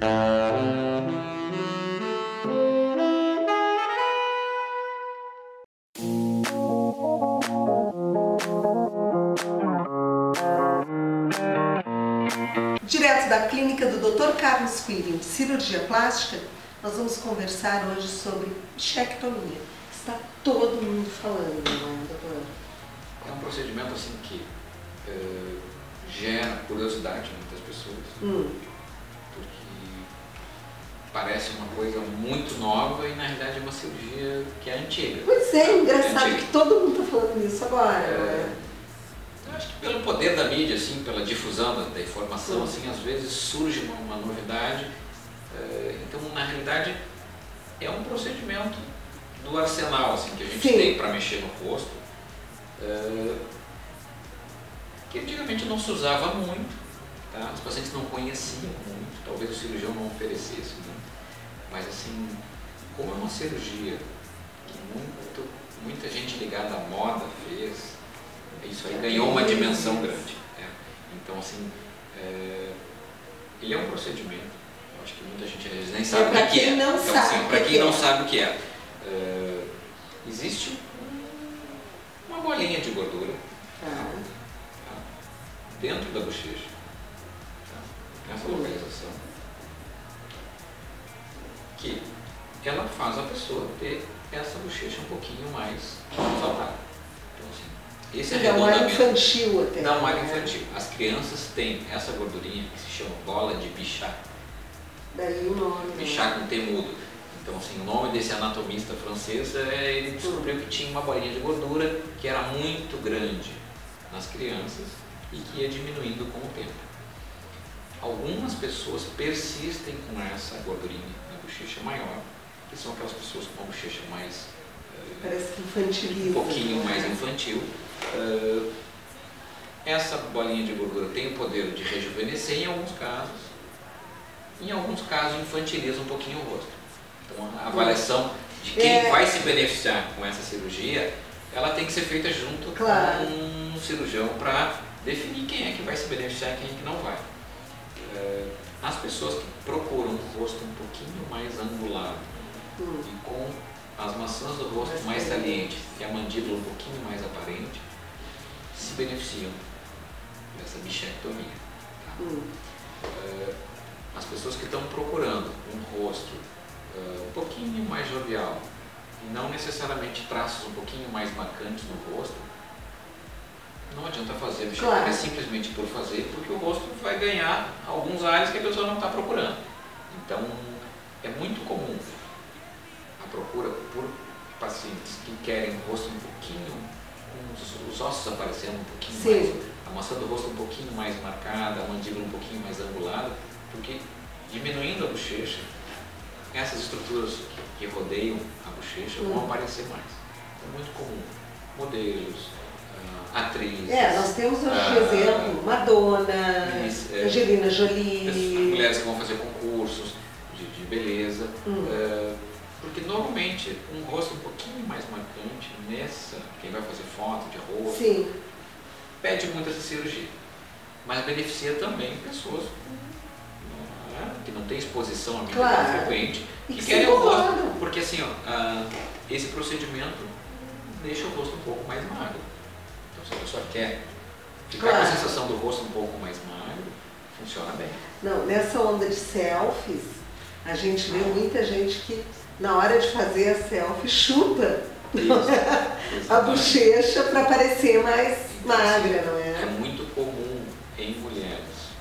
Direto da clínica do Dr. Carlos Quirin, de cirurgia plástica, nós vamos conversar hoje sobre bichectomia. Está todo mundo falando, não é, doutor? É um procedimento assim que gera curiosidade em muitas pessoas, porque parece uma coisa muito nova e na realidade é uma cirurgia que é antiga. Pois é, engraçado que todo mundo está falando nisso agora, não é? Eu acho que pelo poder da mídia, assim, pela difusão da informação, assim, às vezes surge uma novidade. Então, na realidade, é um procedimento do arsenal assim, que a gente tem para mexer no rosto, que antigamente não se usava muito, tá? Os pacientes não conheciam muito, talvez o cirurgião não oferecesse muito, mas assim, como é uma cirurgia que muita gente ligada à moda fez, isso aí ganhou uma dimensão grande. Então, assim, ele é um procedimento, eu acho que muita gente às vezes nem sabe o que é. Então, assim, para quem não sabe o que é, existe uma bolinha de gordura dentro da bochecha, nessa localização, que ela faz a pessoa ter essa bochecha um pouquinho mais saudável. Então, assim, esse dá um ar infantil até. Dá um ar infantil. As crianças têm essa gordurinha que se chama bola de Bichat. Daí o nome. Bichat com T mudo. Então, assim, o nome desse anatomista francês, ele descobriu que tinha uma bolinha de gordura que era muito grande nas crianças e que ia diminuindo com o tempo. Algumas pessoas persistem com essa gordurinha na bochecha maior, que são aquelas pessoas com uma bochecha mais... parece que infantiliza. Um pouquinho mais infantil. Essa bolinha de gordura tem o poder de rejuvenescer em alguns casos infantiliza um pouquinho o rosto. Então a avaliação de quem vai se beneficiar com essa cirurgia, ela tem que ser feita junto com um cirurgião para definir quem é que vai se beneficiar e quem é que não vai. As pessoas que procuram um rosto um pouquinho mais angulado e com as maçãs do rosto mais salientes e a mandíbula um pouquinho mais aparente, se beneficiam dessa bichectomia. Tá? As pessoas que estão procurando um rosto um pouquinho mais jovial e não necessariamente traços um pouquinho mais marcantes no rosto, não adianta fazer a bichectomia simplesmente por fazer, porque o rosto vai ganhar alguns ares que a pessoa não está procurando. Então, é muito comum a procura por pacientes que querem o rosto um pouquinho, com os ossos aparecendo um pouquinho mais, a maçã do rosto um pouquinho mais marcada, a mandíbula um pouquinho mais angulada, porque diminuindo a bochecha, essas estruturas que rodeiam a bochecha vão aparecer mais. É muito comum. Modelos, atrizes. Nós temos hoje de exemplo Madonna, Angelina Jolie. Mulheres que vão fazer concursos de beleza. Porque normalmente um rosto um pouquinho mais marcante quem vai fazer foto de rosto, pede muito essa cirurgia. Mas beneficia também pessoas que não têm exposição à mídia frequente e que querem o rosto. Porque assim, esse procedimento deixa o rosto um pouco mais magro. Então se a pessoa quer ficar com a sensação do rosto um pouco mais magro, funciona bem. Não, nessa onda de selfies, a gente vê muita gente que na hora de fazer a selfie chupa a bochecha para parecer mais magra, não é? É muito comum em mulheres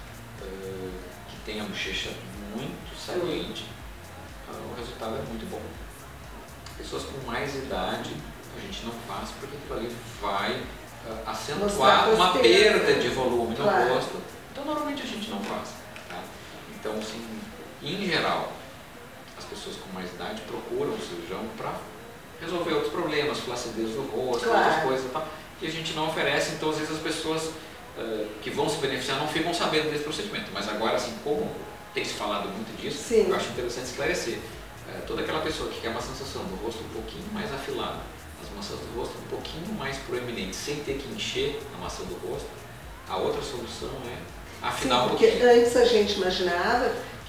que têm a bochecha muito saliente, o resultado é muito bom. Pessoas com mais idade, a gente não faz porque aquilo ali vai acentuar uma perda de volume no rosto, então normalmente a gente não faz. Tá? Então, assim, em geral, as pessoas com mais idade procuram o cirurgião para resolver outros problemas, flacidez do rosto, outras coisas e tal, que a gente não oferece. Então às vezes as pessoas que vão se beneficiar não ficam sabendo desse procedimento. Mas agora, assim, como tem se falado muito disso, eu acho interessante esclarecer. Toda aquela pessoa que quer uma sensação do rosto um pouquinho mais afilado, as maçãs do rosto um pouquinho mais proeminentes, sem ter que encher a maçã do rosto, a outra solução é afinar um pouquinho. Porque antes a gente imaginava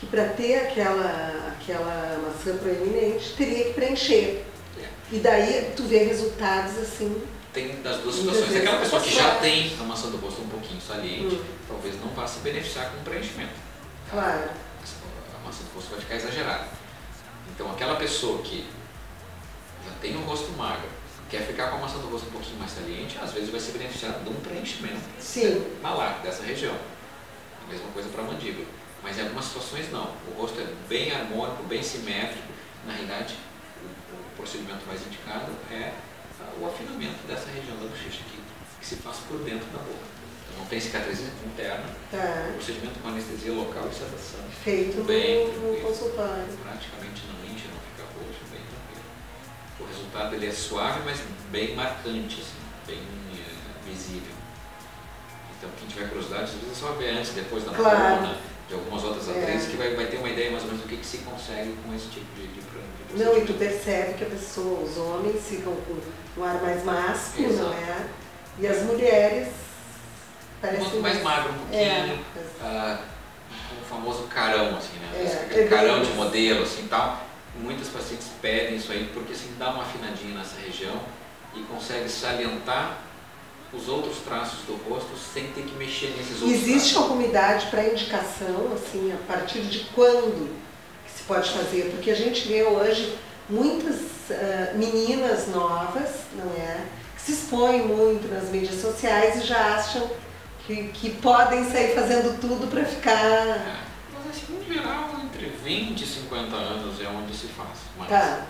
que para ter aquela maçã proeminente teria que preencher. E daí tu vê resultados assim. Tem das duas situações. Aquela pessoa que já tem a maçã do rosto um pouquinho saliente, talvez não vá se beneficiar com o preenchimento. Claro. A maçã do rosto vai ficar exagerada. Então aquela pessoa que já tem o rosto magro, quer ficar com a maçã do rosto um pouquinho mais saliente, às vezes vai se beneficiar de um preenchimento malar dessa região. A mesma coisa para a mandíbula. Mas em algumas situações não. O rosto é bem harmônico, bem simétrico. Na realidade, o procedimento mais indicado é o afinamento dessa região da bochecha aqui, que se faz por dentro da boca. Então não tem cicatriz interna. O procedimento com anestesia local e sedação. Feito bem no consultório. Praticamente não incha, não fica roxo, bem tranquilo. O resultado ele é suave, mas bem marcante, assim, bem visível. Então quem tiver curiosidade, às vezes é só ver antes, depois da coluna, de algumas outras atrizes, que vai ter uma ideia mais ou menos do que se consegue com esse tipo de procedimento. Não, e tu percebe que a pessoa, os homens ficam com um ar mais másculo, não é? E as mulheres parecem quanto mais magro um pouquinho, com o famoso carão, assim, né? Aquele carão de modelo, assim, tal. Muitas pacientes pedem isso aí porque assim, dá uma afinadinha nessa região e consegue salientar os outros traços do rosto sem ter que mexer nesses outros Existe alguma idade para indicação, assim, a partir de quando que se pode fazer? Porque a gente vê hoje muitas meninas novas, não é? Que se expõem muito nas mídias sociais e já acham que podem sair fazendo tudo para ficar... Mas assim, em geral, entre 20 e 50 anos é onde se faz. Mas,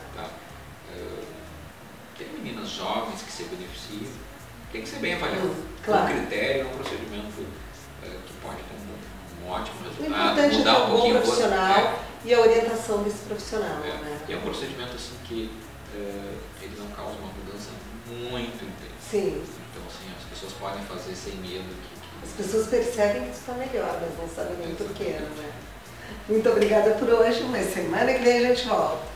tem meninas jovens que se beneficiam. Tem que ser bem avaliado. Com critério, é um procedimento que pode ter um ótimo resultado. O importante mudar é ter um pouquinho o profissional e a orientação desse profissional. Né? E é um procedimento assim que ele não causa uma mudança muito intensa. Sim. Então assim, as pessoas podem fazer sem medo. As pessoas percebem que está melhor, mas não sabem nem porquê. Né? Muito obrigada por hoje, mas semana que vem a gente volta.